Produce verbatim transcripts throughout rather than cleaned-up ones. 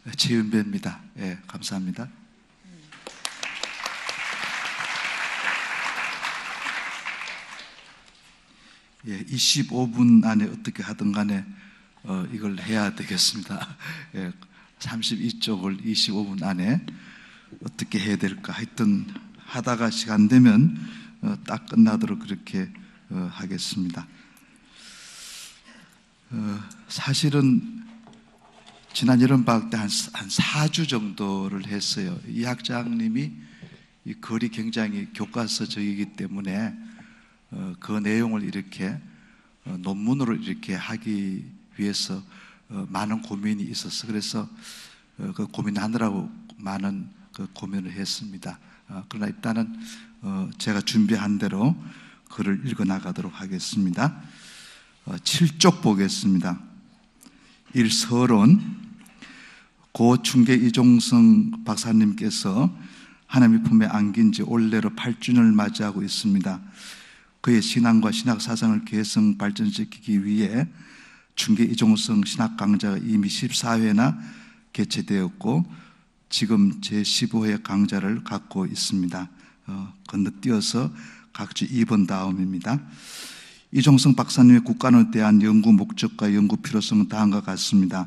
최윤배입니다. 예, 감사합니다. 예, 이십오 분 안에 어떻게 하든 간에 어, 이걸 해야 되겠습니다. 예, 삼십이 쪽을 이십오 분 안에 어떻게 해야 될까 하여튼 하다가 시간 되면 어, 딱 끝나도록 그렇게 어, 하겠습니다. 어, 사실은 지난 여름방학 때 한, 한 사 주 정도를 했어요. 이 학장님이 이 글이 굉장히 교과서적이기 때문에 어, 그 내용을 이렇게 어, 논문으로 이렇게 하기 위해서 어, 많은 고민이 있었어. 그래서 어, 그 고민하느라고 많은 그 고민을 했습니다. 어, 그러나 일단은 어, 제가 준비한 대로 글을 읽어 나가도록 하겠습니다. 어, 칠 쪽 보겠습니다. 일 서론. 고 충계 이종성 박사님께서 하나님의 품에 안긴 지 올해로 팔 주년을 맞이하고 있습니다. 그의 신앙과 신학 사상을 개성 발전시키기 위해 충계 이종성 신학 강좌가 이미 십사 회나 개최되었고 지금 제십오 회 강좌를 갖고 있습니다. 어, 건너뛰어서 각주 이 번 다음입니다. 이종성 박사님의 국가론에 대한 연구 목적과 연구 필요성은 다음과 같습니다.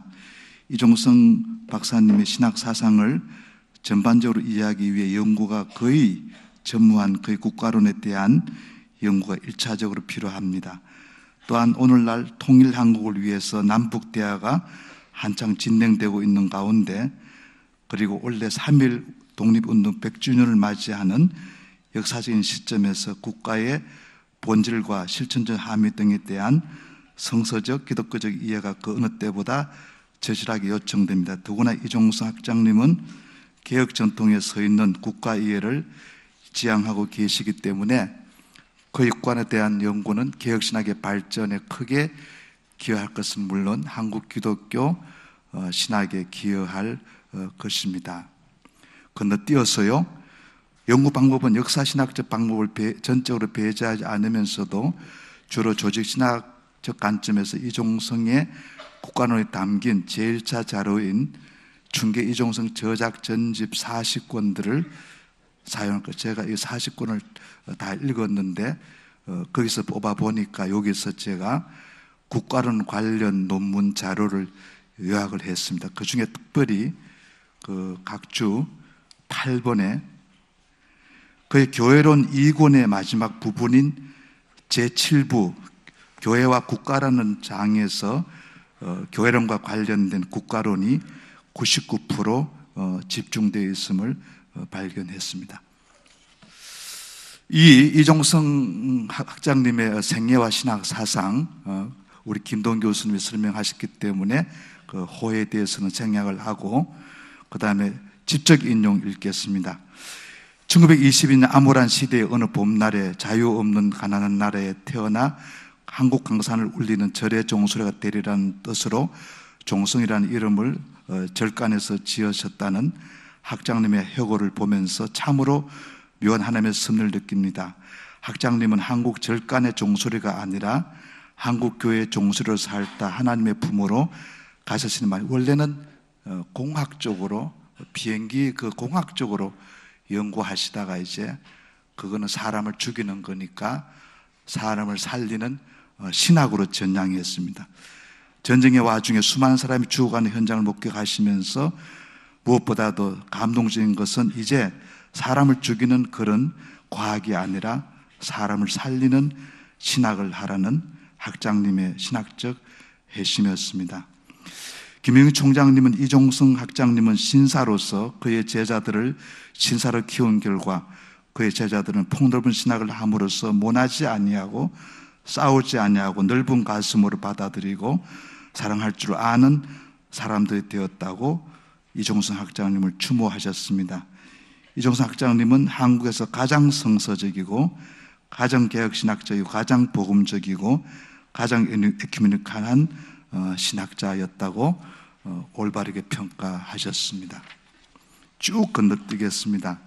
이종성 박사님의 신학 사상을 전반적으로 이해하기 위해 연구가 거의 전무한 그의 국가론에 대한 연구가 일차적으로 필요합니다. 또한 오늘날 통일 한국을 위해서 남북 대화가 한창 진행되고 있는 가운데 그리고 올해 삼 일 독립운동 백 주년을 맞이하는 역사적인 시점에서 국가의 본질과 실천적 함의 등에 대한 성서적, 기독교적 이해가 그 어느 때보다 절실하게 요청됩니다. 더구나 이종성 학장님은 개혁 전통에 서 있는 국가 이해를 지향하고 계시기 때문에 그 육관에 대한 연구는 개혁신학의 발전에 크게 기여할 것은 물론 한국 기독교 신학에 기여할 것입니다. 건너뛰어서요, 연구 방법은 역사신학적 방법을 전적으로 배제하지 않으면서도 주로 조직신학적 관점에서 이종성의 국가론에 담긴 제일 차 자료인 충계 이종성 저작 전집 사십 권들을 사용할 것. 제가 이 사십 권을 다 읽었는데 어, 거기서 뽑아보니까 여기서 제가 국가론 관련 논문 자료를 요약을 했습니다. 그 중에 특별히 그 각주 팔 번에 그의 교회론 이 권의 마지막 부분인 제칠 부 교회와 국가라는 장에서 어, 교회론과 관련된 국가론이 구십구 퍼센트 어, 집중되어 있음을 어, 발견했습니다. 이 이종성 학장님의 생애와 신학 사상, 어, 우리 김동 교수님이 설명하셨기 때문에 그 호에 대해서는 생략을 하고 그 다음에 직접 인용 읽겠습니다. 천구백이십이 년 암울한 시대의 어느 봄날에 자유 없는 가난한 나라에 태어나 한국 강산을 울리는 절의 종소리가 되리라는 뜻으로 종성이라는 이름을 절간에서 지으셨다는 학장님의 혁오를 보면서 참으로 묘한 하나님의 섭리를 느낍니다. 학장님은 한국 절간의 종소리가 아니라 한국 교회의 종소리로 살다 하나님의 품으로 가셨으니 말. 원래는 공학적으로 비행기 그 공학적으로 연구하시다가 이제 그거는 사람을 죽이는 거니까 사람을 살리는 신학으로 전향했습니다. 전쟁의 와중에 수많은 사람이 죽어가는 현장을 목격하시면서 무엇보다도 감동적인 것은 이제 사람을 죽이는 그런 과학이 아니라 사람을 살리는 신학을 하라는 학장님의 신학적 핵심이었습니다. 김영희 총장님은 이종성 학장님은 신사로서 그의 제자들을 신사로 키운 결과 그의 제자들은 폭넓은 신학을 함으로써 모나지 아니하고 싸우지 아니하고 넓은 가슴으로 받아들이고 사랑할 줄 아는 사람들이 되었다고 이종성 학장님을 추모하셨습니다. 이종성 학장님은 한국에서 가장 성서적이고 가장 개혁신학적이고 가장 복음적이고 가장 에큐메니컬한 신학자였다고 올바르게 평가하셨습니다. 쭉 건너뛰겠습니다.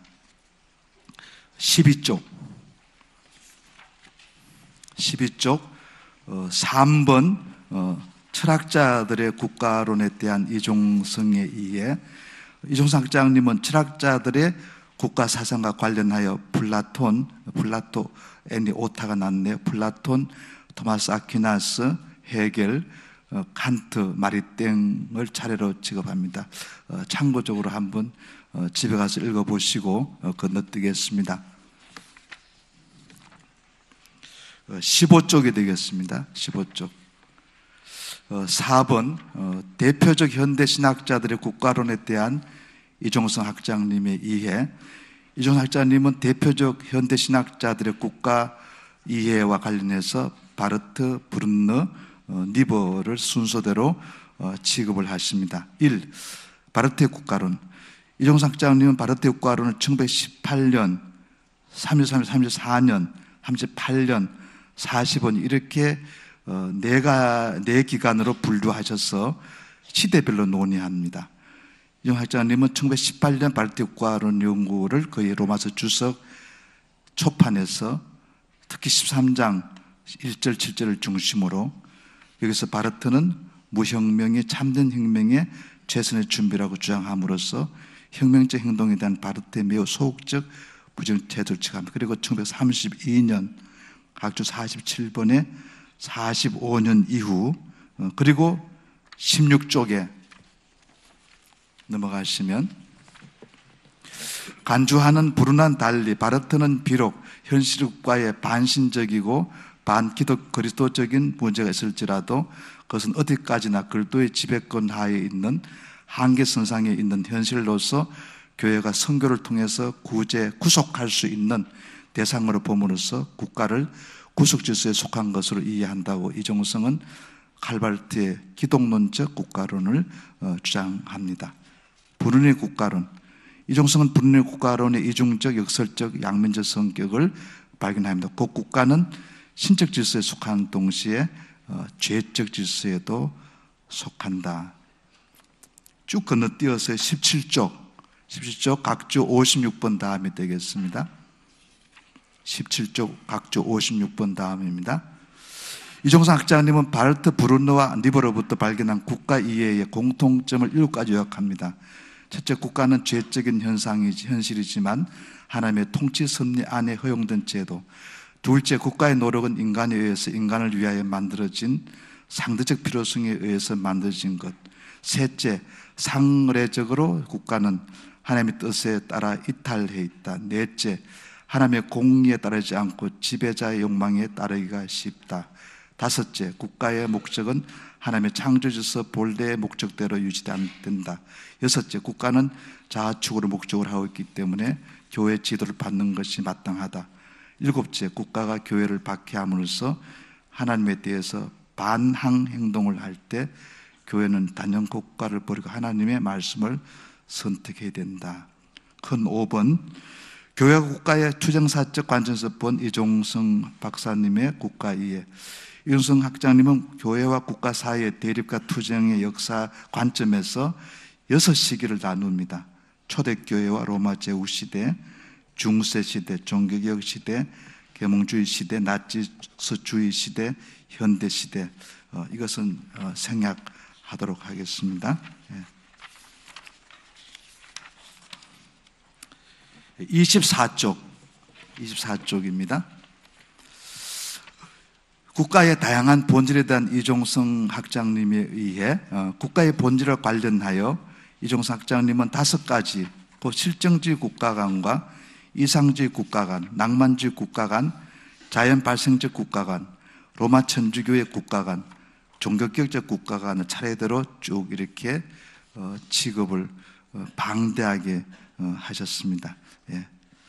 십이 쪽 십이 쪽 삼 번 철학자들의 국가론에 대한 이종성에 의해 이종성 학장님은 철학자들의 국가 사상과 관련하여 플라톤, 플라토, 애니 오타가 났네요. 플라톤, 토마스 아퀴나스, 헤겔, 어, 칸트, 마리땡을 차례로 지급합니다. 어, 참고적으로 한번 어, 집에 가서 읽어보시고 어, 건너뛰겠습니다. 어, 십오 쪽이 되겠습니다. 십오 쪽. 어, 사 번 어, 대표적 현대 신학자들의 국가론에 대한 이종성 학장님에 의해 이종성 학장님은 대표적 현대 신학자들의 국가 이해와 관련해서 바르트, 브룬너, 어, 니버를 순서대로 어, 취급을 하십니다. 일. 바르트의 국가론. 이종성 학장님은 바르트의 국가론을 천구백십팔 년, 삼십삼 년, 삼십사 년, 삼십팔 년, 사십 년 이렇게 어, 네가, 네 기간으로 분류하셔서 시대별로 논의합니다. 이종성 학장님은 천구백십팔 년 바르트 국가론 연구를 거의 로마서 주석 초판에서 특히 십삼 장 일 절, 칠 절을 중심으로 여기서 바르트는 무혁명이 참된 혁명의 최선의 준비라고 주장함으로써 혁명적 행동에 대한 바르트의 매우 소극적 부정 태도를 취합니다. 그리고 천구백삼십이 년 각주 사십칠 번에 사십오 년 이후 그리고 십육 쪽에 넘어가시면 간주하는 불운한 달리 바르트는 비록 현실과의 반신적이고 반기독 그리스도적인 문제가 있을지라도 그것은 어디까지나 그리스도의 지배권 하에 있는 한계선상에 있는 현실로서 교회가 선교를 통해서 구제, 구속할 수 있는 대상으로 봄으로써 국가를 구속질서에 속한 것으로 이해한다고 이종성은 칼바르트의 기독론적 국가론을 주장합니다. 브루너의 국가론. 이종성은 브루너의 국가론의 이중적, 역설적, 양면적 성격을 발견합니다. 그 국가는 신적 질서에 속한 동시에 어, 죄적 질서에도 속한다. 쭉 건너뛰어서 십칠 쪽, 십칠 쪽 각주 오십육 번 다음이 되겠습니다. 십칠 쪽 각주 오십육 번 다음입니다. 이종성 학장님은 바르트, 브룬너와 니버로부터 발견한 국가 이해의 공통점을 일곱 가지 요약합니다. 첫째, 국가는 죄적인 현상이지, 현실이지만 하나님의 통치 섭리 안에 허용된 제도. 둘째, 국가의 노력은 인간에 의해서 인간을 위하여 만들어진 상대적 필요성에 의해서 만들어진 것. 셋째, 상례적으로 국가는 하나님의 뜻에 따라 이탈해 있다. 넷째, 하나님의 공의에 따르지 않고 지배자의 욕망에 따르기가 쉽다. 다섯째, 국가의 목적은 하나님의 창조주서 본래의 목적대로 유지된다. 여섯째, 국가는 자아축으로 목적을 하고 있기 때문에 교회 지도를 받는 것이 마땅하다. 일곱째, 국가가 교회를 박해함으로써 하나님에 대해서 반항 행동을 할 때 교회는 단연 국가를 버리고 하나님의 말씀을 선택해야 된다. 큰 오 번, 교회와 국가의 투쟁사적 관점에서 본 이종성 박사님의 국가 이해. 이종성 학장님은 교회와 국가 사이의 대립과 투쟁의 역사 관점에서 여섯 시기를 나눕니다. 초대교회와 로마 제후 시대, 중세 시대, 종교개혁 시대, 계몽주의 시대, 나치스주의 시대, 현대 시대. 어, 이것은 어, 생략하도록 하겠습니다. 예. 이십사 쪽, 이십사 쪽입니다. 국가의 다양한 본질에 대한 이종성 학장님에 의해 어, 국가의 본질과 관련하여 이종성 학장님은 다섯 가지 그 실정주의 국가관과 이상주의 국가관, 낭만주의 국가관, 자연 발생적 국가관, 로마 천주교의 국가관, 종교개혁적 국가관을 차례대로 쭉 이렇게 어, 취급을 어, 방대하게 어, 하셨습니다. 예.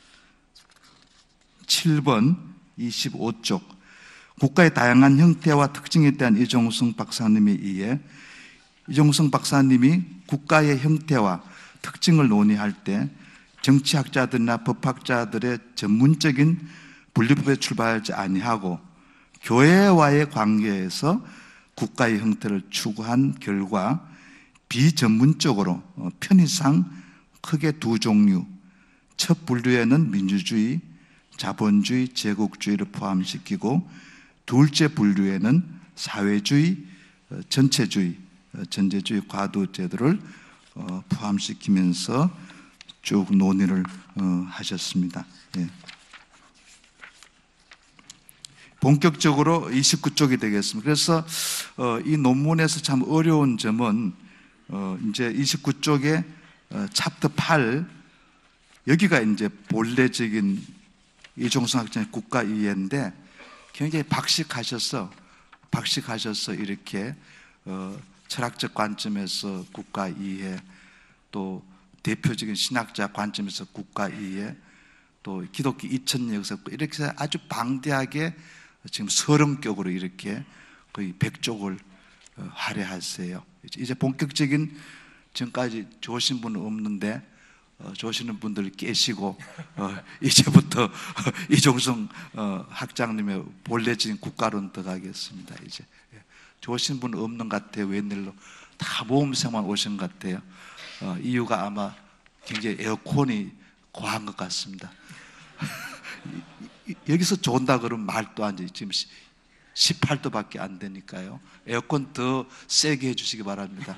칠 번 이십오 쪽 국가의 다양한 형태와 특징에 대한 이종성 박사님에 의해 이종성 박사님이 국가의 형태와 특징을 논의할 때 정치학자들이나 법학자들의 전문적인 분류법에 출발하지 아니하고 교회와의 관계에서 국가의 형태를 추구한 결과 비전문적으로 편의상 크게 두 종류, 첫 분류에는 민주주의, 자본주의, 제국주의를 포함시키고 둘째 분류에는 사회주의, 전체주의, 전제주의 과도 제도를 포함시키면서 쭉 논의를 하셨습니다. 예. 본격적으로 이십구 쪽이 되겠습니다. 그래서 이 논문에서 참 어려운 점은 이제 이십구 쪽에 챕터 팔, 여기가 이제 본래적인 이종성 학장의 국가 이해인데 굉장히 박식하셔서 박식하셔서 이렇게 어, 철학적 관점에서 국가 이해, 또 대표적인 신학자 관점에서 국가 이해, 또 기독교 이천 년 역사, 이렇게 해서 아주 방대하게 지금 서론격으로 이렇게 거의 백 쪽을 어, 할애하세요. 이제 본격적인, 지금까지 좋으신 분은 없는데 어, 좋으시는 분들 깨시고 어, 이제부터 어, 이종성 어, 학장님의 본래적인 국가론 들어가겠습니다. 이제 예. 좋으신 분은 없는 것 같아요. 웬일로 다 모험생만 오신 것 같아요. 어, 이유가 아마 굉장히 에어컨이 과한 것 같습니다. 여기서 좋다 그러면 말도 안 돼요. 지금 십팔 도밖에 안 되니까요. 에어컨 더 세게 해주시기 바랍니다.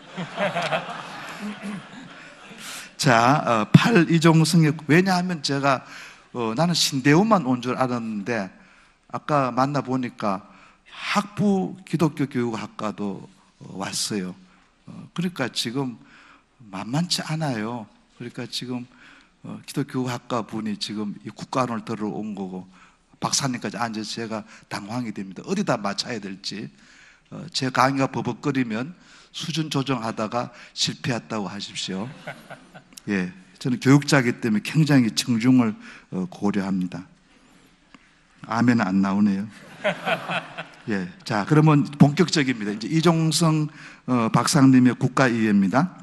자, 어, 팔 이종성의, 왜냐하면 제가 어, 나는 신대우만 온 줄 알았는데 아까 만나보니까 학부 기독교 교육학과도 어, 왔어요. 어, 그러니까 지금 만만치 않아요. 그러니까 지금 어, 기독교 교육학과 분이 지금 이 국가론을 들어온 거고 박사님까지 앉아서 제가 당황이 됩니다. 어디다 맞춰야 될지. 어, 제 강의가 버벅거리면 수준 조정하다가 실패했다고 하십시오. 예, 저는 교육자이기 때문에 굉장히 청중을 고려합니다. 아멘 안 나오네요. 예, 자, 그러면 본격적입니다. 이제 이종성 어, 박사님의 국가 이해입니다.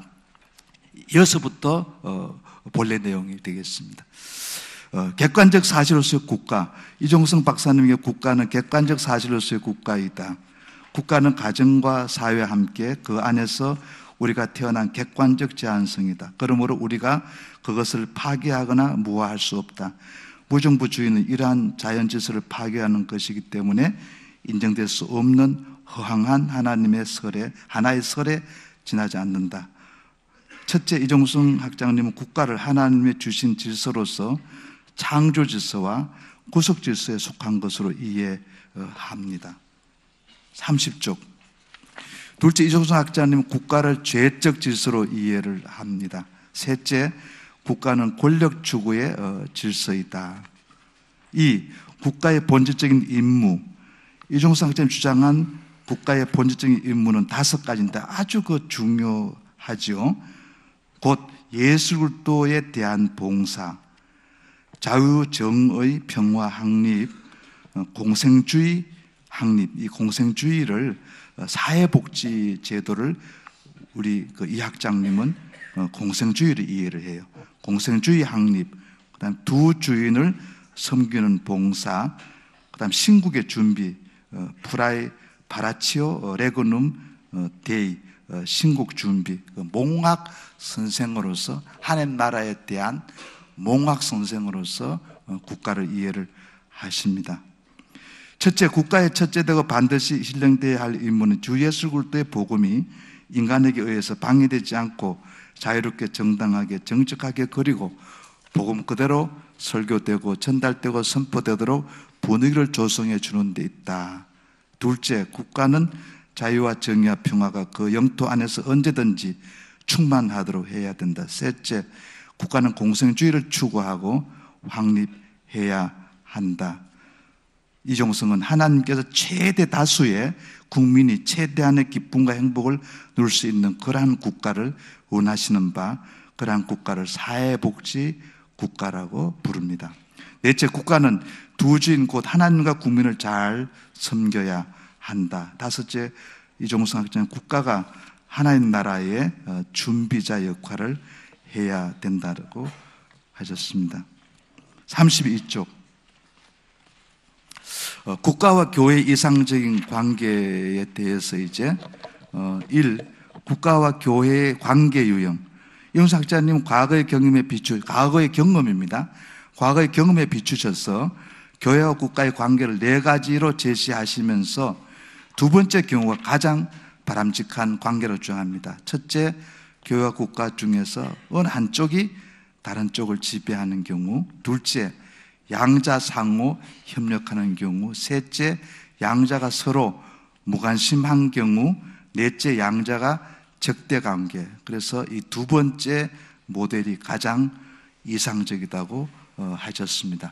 이어서부터 어, 본래 내용이 되겠습니다. 어, 객관적 사실로서의 국가. 이종성 박사님의 국가는 객관적 사실로서의 국가이다. 국가는 가정과 사회와 함께 그 안에서 우리가 태어난 객관적 제한성이다. 그러므로 우리가 그것을 파괴하거나 무화할 수 없다. 무정부주의는 이러한 자연질서를 파괴하는 것이기 때문에 인정될 수 없는 허황한 하나님의 설에, 하나의 설에 지나지 않는다. 첫째, 이종성 학장님은 국가를 하나님의 주신 질서로서 창조 질서와 구속 질서에 속한 것으로 이해합니다. 삼십 쪽. 둘째, 이종성 학자님은 국가를 죄적 질서로 이해를 합니다. 셋째, 국가는 권력 추구의 질서이다. 이, 국가의 본질적인 임무. 이종성 학자님 주장한 국가의 본질적인 임무는 다섯 가지인데 아주 그 중요하죠. 곧 예술도에 대한 봉사, 자유, 정의, 평화, 확립, 공생주의, 확립. 이 공생주의를 사회복지 제도를 우리 그 이 학장님은 공생주의를 이해를 해요. 공생주의 확립, 그다음 두 주인을 섬기는 봉사, 그다음 신국의 준비, 프라이 바라치오 레그눔 데이, 신국 준비, 몽학 선생으로서 하나님 나라에 대한 몽학 선생으로서 국가를 이해를 하십니다. 첫째, 국가의 첫째 되고 반드시 실행되어야 할 임무는 주 예수 그리스도의 복음이 인간에게 의해서 방해되지 않고 자유롭게 정당하게 정직하게 그리고 복음 그대로 설교되고 전달되고 선포되도록 분위기를 조성해 주는 데 있다. 둘째, 국가는 자유와 정의와 평화가 그 영토 안에서 언제든지 충만하도록 해야 된다. 셋째, 국가는 공생주의를 추구하고 확립해야 한다. 이종성은 하나님께서 최대 다수의 국민이 최대한의 기쁨과 행복을 누릴 수 있는 그러한 국가를 원하시는 바, 그러한 국가를 사회복지 국가라고 부릅니다. 넷째, 국가는 두 주인 곧 하나님과 국민을 잘 섬겨야 한다. 다섯째, 이종성 학자는 국가가 하나님 나라의 준비자 역할을 해야 된다고 하셨습니다. 삼십이 쪽. 어, 국가와 교회의 이상적인 관계에 대해서 이제 어, 일. 국가와 교회의 관계 유형. 이종성 학자님은 과거의 경험에 비추, 과거의 경험입니다. 과거의 경험에 비추셔서 교회와 국가의 관계를 네 가지로 제시하시면서 두 번째 경우가 가장 바람직한 관계를 주장합니다. 첫째, 교회와 국가 중에서 어느 한쪽이 다른 쪽을 지배하는 경우, 둘째, 양자 상호 협력하는 경우, 셋째, 양자가 서로 무관심한 경우, 넷째, 양자가 적대관계. 그래서 이 두 번째 모델이 가장 이상적이라고 하셨습니다.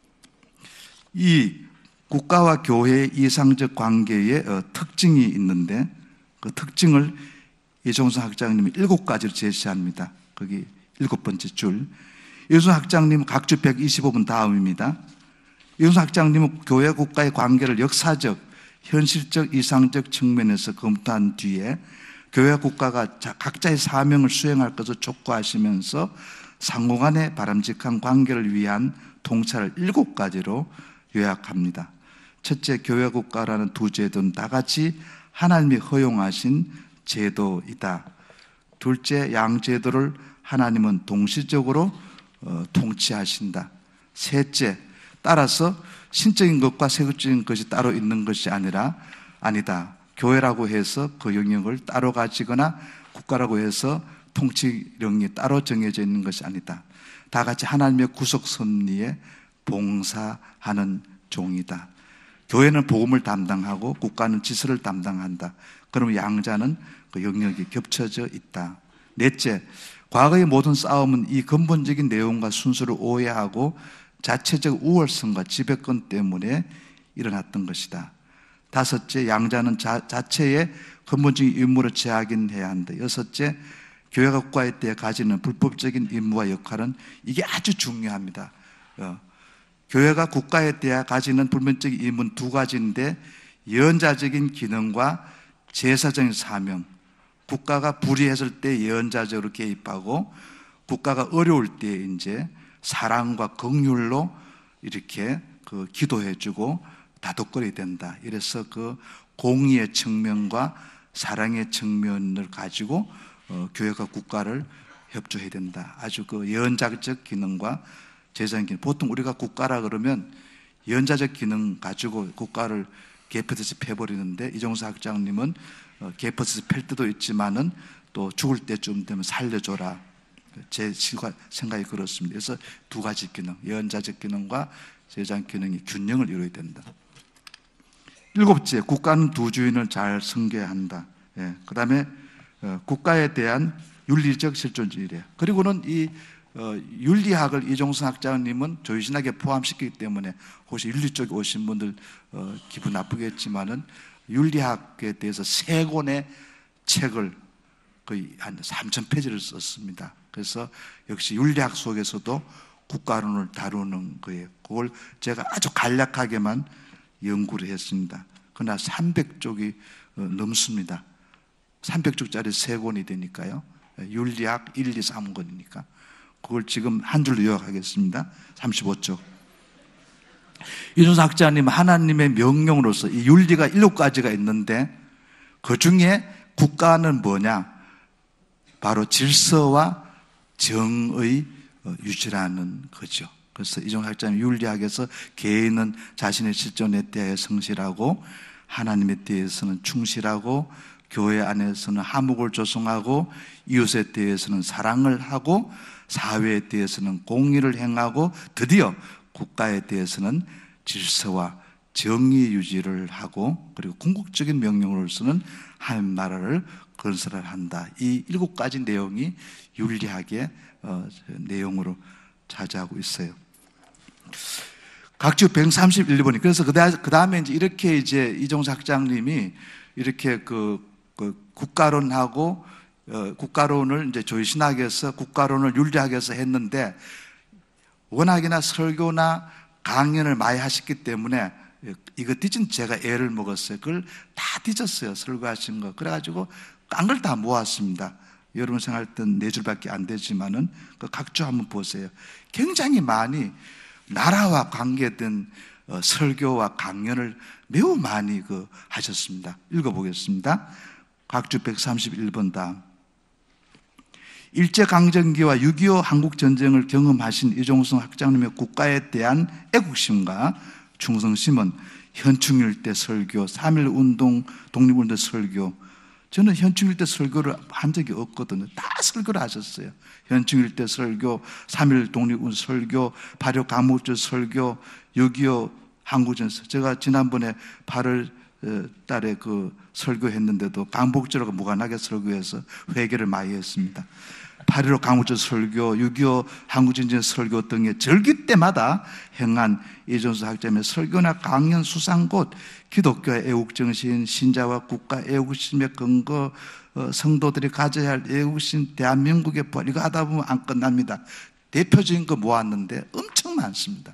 이 국가와 교회의 이상적 관계에 특징이 있는데 그 특징을 이종선 학장님이 일곱 가지로 제시합니다. 거기 일곱 번째 줄. 이종선 학장님 각주 백이십오 번 다음입니다. 이종선 학장님은 교회 국가의 관계를 역사적, 현실적, 이상적 측면에서 검토한 뒤에 교회 국가가 각자의 사명을 수행할 것을 촉구하시면서 상호 간의 바람직한 관계를 위한 통찰을 일곱 가지로 요약합니다. 첫째, 교회 국가라는 두 제도는 다 같이 하나님이 허용하신 제도이다. 둘째, 양제도를 하나님은 동시적으로 어, 통치하신다. 셋째, 따라서 신적인 것과 세속적인 것이 따로 있는 것이 아니라 아니다. 교회라고 해서 그 영역을 따로 가지거나 국가라고 해서 통치령이 따로 정해져 있는 것이 아니다. 다 같이 하나님의 구속 섭리에 봉사하는 종이다. 교회는 복음을 담당하고 국가는 지서를 담당한다. 그러면 양자는 그 영역이 겹쳐져 있다. 넷째, 과거의 모든 싸움은 이 근본적인 내용과 순서를 오해하고 자체적 우월성과 지배권 때문에 일어났던 것이다. 다섯째, 양자는 자, 자체의 근본적인 임무를 재확인해야 한다. 여섯째, 교회가 국가에 대해 가지는 불법적인 임무와 역할은 이게 아주 중요합니다. 어, 교회가 국가에 대해 가지는 불법적인 임무는 두 가지인데 예언자적인 기능과 제사적인 사명. 국가가 불의했을 때 예언자적으로 개입하고 국가가 어려울 때 이제 사랑과 긍휼로 이렇게 그 기도해주고 다독거려야 된다. 이래서 그 공의의 측면과 사랑의 측면을 가지고 어, 교회가 국가를 협조해야 된다. 아주 그 예언자적 기능과 제사적 기능. 보통 우리가 국가라 그러면 예언자적 기능 가지고 국가를 개표듯이 패버리는데 이종수 학장님은 어, 개표듯이 팰 때도 있지만은 또 죽을 때쯤 되면 살려줘라. 제 생각이 그렇습니다. 그래서 두 가지 기능, 예언자적 기능과 제사적 기능이 균형을 이루어야 된다. 일곱째, 국가는 두 주인을 잘 섬겨야 한다. 예, 그 다음에 어, 국가에 대한 윤리적 실존주의래요. 그리고는 이 어, 윤리학을 이종선 학장님은 조유신학에 포함시키기 때문에 혹시 윤리 쪽에 오신 분들 어, 기분 나쁘겠지만은 윤리학에 대해서 세 권의 책을 거의 한 삼천 페이지를 썼습니다. 그래서 역시 윤리학 속에서도 국가론을 다루는 거예요. 그걸 제가 아주 간략하게만 연구를 했습니다. 그러나 삼백 쪽이 넘습니다. 삼백 쪽짜리 세 권이 되니까요. 윤리학 일, 이, 삼 권이니까. 그걸 지금 한 줄로 요약하겠습니다. 삼십오 쪽. 이준수 학자님 하나님의 명령으로서 이 윤리가 일곱 가지가 있는데 그 중에 국가는 뭐냐? 바로 질서와 정의 유지라는 거죠. 그래서 이종수 학자님 윤리학에서 개인은 자신의 실존에 대해 성실하고 하나님에 대해서는 충실하고 교회 안에서는 화목을 조성하고 이웃에 대해서는 사랑을 하고 사회에 대해서는 공의를 행하고 드디어 국가에 대해서는 질서와 정의 유지를 하고 그리고 궁극적인 명령으로서는 하나님 나라를 건설을 한다. 이 일곱 가지 내용이 윤리학의 어, 내용으로 차지하고 있어요. 각주 백삼십일 번이 그래서 그 다음에 이제 이렇게 이제 이종수 학장님이 이렇게 그, 그 국가론하고 어, 국가론을 이제 조유신학에서 국가론을 윤리학에서 했는데 워낙이나 설교나 강연을 많이 하셨기 때문에 이거 뒤진 제가 애를 먹었어요. 그걸 다 뒤졌어요. 설교하신 거. 그래가지고 깐 걸 다 모았습니다. 여러분 생각할 땐 네 줄밖에 안 되지만은 그 각주 한번 보세요. 굉장히 많이 나라와 관계된 어, 설교와 강연을 매우 많이 그 하셨습니다. 읽어보겠습니다. 각주 백삼십일 번 다음. 일제강점기와 육이오 한국전쟁을 경험하신 이종성 학장님의 국가에 대한 애국심과 충성심은 현충일 때 설교, 삼일운동, 독립운동 설교, 저는 현충일 때 설교를 한 적이 없거든요. 다 설교를 하셨어요. 현충일 때 설교, 삼일 독립운 설교, 발효 강목절 설교, 육이오 한국전서. 제가 지난번에 팔월 달에 그 설교했는데도 강복절하고 무관하게 설교해서 회개를 많이 했습니다. 팔일오 강우절 설교, 육이오 한국전쟁 설교 등의 절기 때마다 행한 이종수 학자의 설교나 강연 수상곳, 기독교의 애국정신, 신자와 국가 애국심의 근거, 성도들이 가져야 할 애국심, 대한민국의 법, 이거 하다 보면 안 끝납니다. 대표적인 거 모았는데 엄청 많습니다.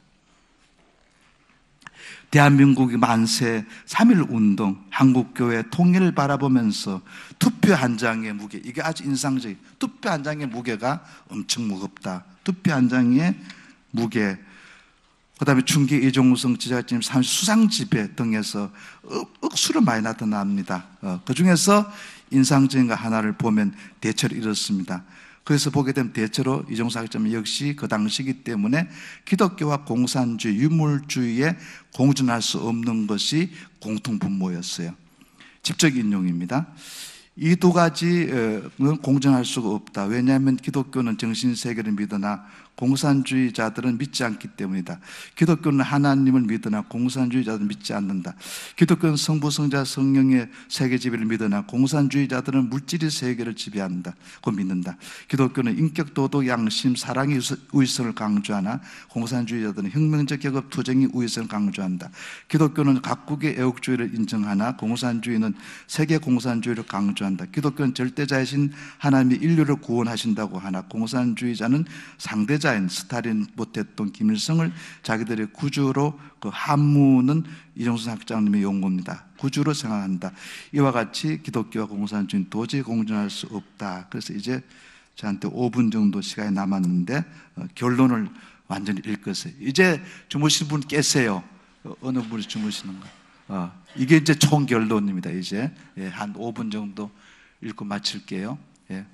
대한민국이 만세, 삼일 운동, 한국교회 통일을 바라보면서 투표 한 장의 무게, 이게 아주 인상적이에요. 투표 한 장의 무게가 엄청 무겁다. 투표 한 장의 무게, 그 다음에 충기 이종성 지자체님 수상집회 등에서 억수로 많이 나타납니다. 그 중에서 인상적인 거 하나를 보면 대체로 이렇습니다. 그래서 보게 되면 대체로 이종수 학자는 역시 그 당시이기 때문에 기독교와 공산주의, 유물주의에 공존할 수 없는 것이 공통분모였어요. 직접 인용입니다. 이 두 가지는 공존할 수가 없다. 왜냐하면 기독교는 정신세계를 믿으나 공산주의자들은 믿지 않기 때문이다. 기독교는 하나님을 믿으나 공산주의자들은 믿지 않는다. 기독교는 성부, 성자, 성령의 세계 지배를 믿으나 공산주의자들은 물질의 세계를 지배한다. 그 믿는다. 기독교는 인격, 도덕, 양심, 사랑의 우위성을 강조하나 공산주의자들은 혁명적 개혁, 투쟁의 우위성을 강조한다. 기독교는 각국의 애국주의를 인정하나 공산주의는 세계 공산주의를 강조한다. 기독교는 절대자이신 하나님이 인류를 구원하신다고 하나 공산주의자는 상대자 인 스탈린, 모태동, 김일성을 자기들의 구주로, 그 한무는 이종수 학장님의 용어입니다. 구주로 생각한다. 이와 같이 기독교와 공산주의는 도저히 공존할 수 없다. 그래서 이제 저한테 오 분 정도 시간이 남았는데 어, 결론을 완전히 읽었어요. 이제 주무시는 분 깨세요. 어, 어느 분이 주무시는가? 어, 이게 이제 총 결론입니다. 이제 예, 한 오 분 정도 읽고 마칠게요. 예.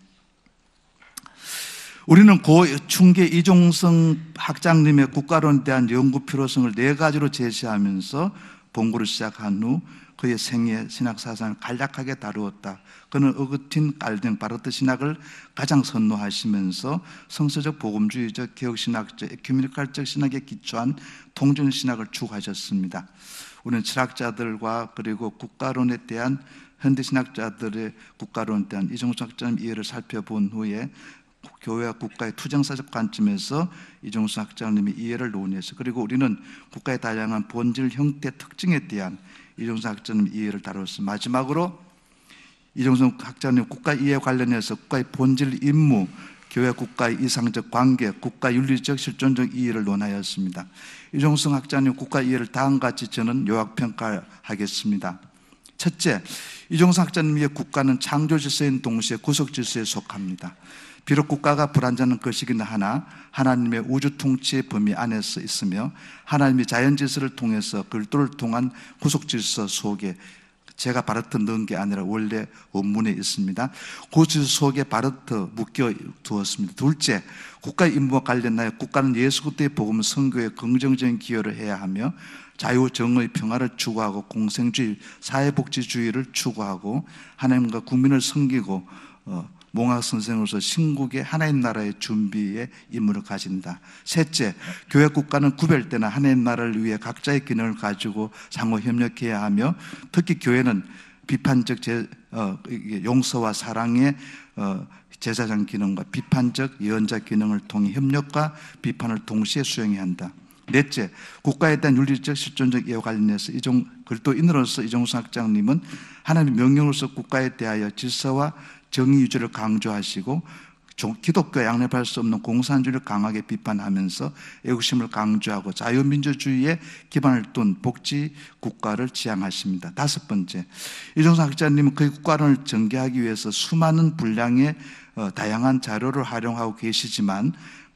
우리는 고 충계 이종성 학장님의 국가론에 대한 연구 필요성을 네 가지로 제시하면서 본고를 시작한 후 그의 생애 신학 사상을 간략하게 다루었다. 그는 어거틴 깔등 바르트 신학을 가장 선호하시면서 성서적 복음주의적 개혁신학적 에큐메니칼적 신학에 기초한 통전신학을 추구하셨습니다. 우리는 철학자들과 그리고 국가론에 대한 현대신학자들의 국가론에 대한 이종성 학장님 이해를 살펴본 후에 교회와 국가의 투쟁사적 관점에서 이종수 학장님이 이해를 논의했어요. 그리고 우리는 국가의 다양한 본질, 형태, 특징에 대한 이종수 학장님 이해를 다뤘습니다. 마지막으로 이종수 학장님 국가 이해 관련해서 국가의 본질, 임무, 교회 국가의 이상적 관계, 국가 윤리적 실존적 이해를 논하였습니다. 이종수 학장님 국가 이해를 다음과 같이 저는 요약평가하겠습니다. 첫째, 이종수 학장님의 국가는 창조 질서인 동시에 구속 질서에 속합니다. 비록 국가가 불완전한 것이긴 하나 하나님의 우주 통치의 범위 안에서 있으며 하나님이 자연 질서를 통해서 글도를 통한 구속 질서 속에, 제가 바르트 넣은 게 아니라 원래 원문에 있습니다. 그 질서 속에 바르트 묶여 두었습니다. 둘째, 국가의 임무와 관련하여 국가는 예수 그리스도의 복음 선교에 긍정적인 기여를 해야 하며 자유, 정의, 평화를 추구하고 공생주의, 사회복지주의를 추구하고 하나님과 국민을 섬기고 어, 몽학 선생으로서 신국의 하나님 나라의 준비에 임무를 가진다. 셋째, 교회 국가는 구별되나 하나님 나라를 위해 각자의 기능을 가지고 상호 협력해야 하며 특히 교회는 비판적 제, 어, 용서와 사랑의 어, 제사장 기능과 비판적 예언자 기능을 통해 협력과 비판을 동시에 수행해야 한다. 넷째, 국가에 대한 윤리적 실존적 이해와 관련해서 이종 글도인으로서 이종수 학장님은 하나님의 명령으로서 국가에 대하여 질서와 정의 유지를 강조하시고 기독교 양립할 수 없는 공산주의를 강하게 비판하면서 애국심을 강조하고 자유민주주의에 기반을 둔 복지 국가를 지향하십니다. 다섯 번째, 이종수 학자님은 그의 국가론을 전개하기 위해서 수많은 분량의 다양한 자료를 활용하고 계시지만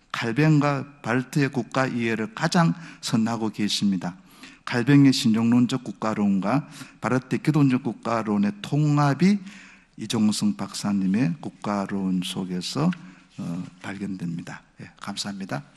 칼뱅과 바르트의 국가 이해를 가장 선하고 계십니다. 칼뱅의 신종론적 국가론과 바르트의 기독론적 국가론의 통합이 이종성 박사님의 국가론 속에서 어, 발견됩니다. 예, 감사합니다.